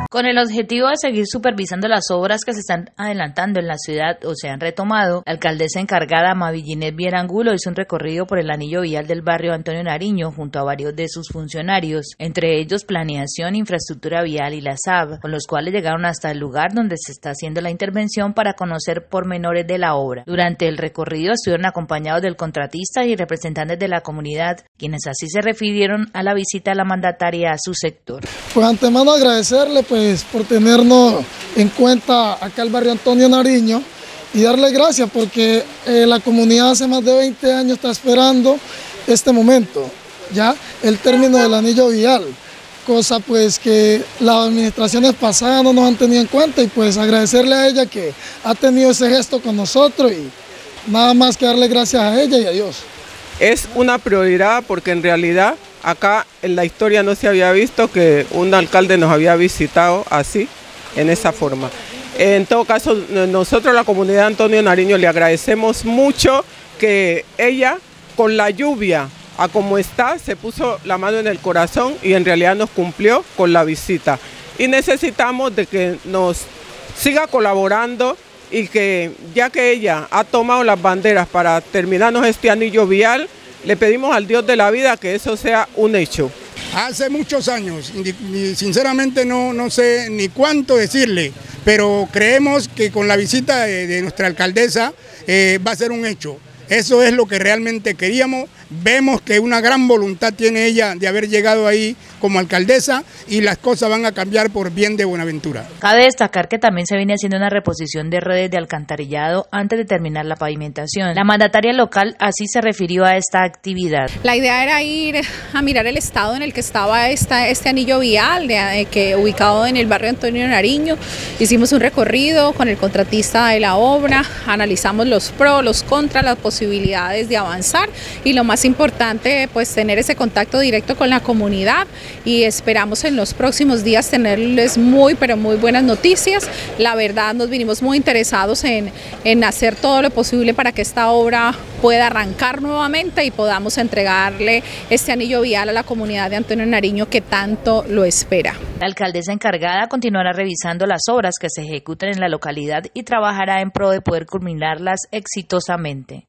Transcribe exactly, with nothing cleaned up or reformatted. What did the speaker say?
Con el objetivo de seguir supervisando las obras que se están adelantando en la ciudad o se han retomado, la alcaldesa encargada Mavi Ginette Viera-Angulo hizo un recorrido por el anillo vial del barrio Antonio Nariño junto a varios de sus funcionarios, entre ellos Planeación, Infraestructura Vial y la S A B, con los cuales llegaron hasta el lugar donde se está haciendo la intervención para conocer pormenores de la obra. Durante el recorrido estuvieron acompañados del contratista y representantes de la comunidad, quienes así se refirieron a la visita de la mandataria a su sector. Pues antemano agradecerle pues por tenernos en cuenta acá el barrio Antonio Nariño y darle gracias porque eh, la comunidad hace más de veinte años está esperando este momento, ya el término del anillo vial, cosa pues que las administraciones pasadas no nos han tenido en cuenta y pues agradecerle a ella que ha tenido ese gesto con nosotros y nada más que darle gracias a ella y a Dios. Es una prioridad porque en realidad acá en la historia no se había visto que un alcalde nos había visitado así, en esa forma. En todo caso, nosotros la comunidad de Antonio Nariño le agradecemos mucho que ella con la lluvia a como está se puso la mano en el corazón y en realidad nos cumplió con la visita. Y necesitamos de que nos siga colaborando y que ya que ella ha tomado las banderas para terminarnos este anillo vial, le pedimos al Dios de la vida que eso sea un hecho. Hace muchos años, y sinceramente no, no sé ni cuánto decirle, pero creemos que con la visita de, de nuestra alcaldesa eh, va a ser un hecho. Eso es lo que realmente queríamos. Vemos que una gran voluntad tiene ella de haber llegado ahí como alcaldesa y las cosas van a cambiar por bien de Buenaventura. Cabe destacar que también se viene haciendo una reposición de redes de alcantarillado antes de terminar la pavimentación. La mandataria local así se refirió a esta actividad. La idea era ir a mirar el estado en el que estaba esta, este anillo vial de, que ubicado en el barrio Antonio Nariño. Hicimos un recorrido con el contratista de la obra, analizamos los pros, los contras, las posibilidades de avanzar y lo más importante, pues tener ese contacto directo con la comunidad y esperamos en los próximos días tenerles muy pero muy buenas noticias. La verdad nos vinimos muy interesados en, en hacer todo lo posible para que esta obra pueda arrancar nuevamente y podamos entregarle este anillo vial a la comunidad de Antonio Nariño que tanto lo espera. La alcaldesa encargada continuará revisando las obras que se ejecutan en la localidad y trabajará en pro de poder culminarlas exitosamente.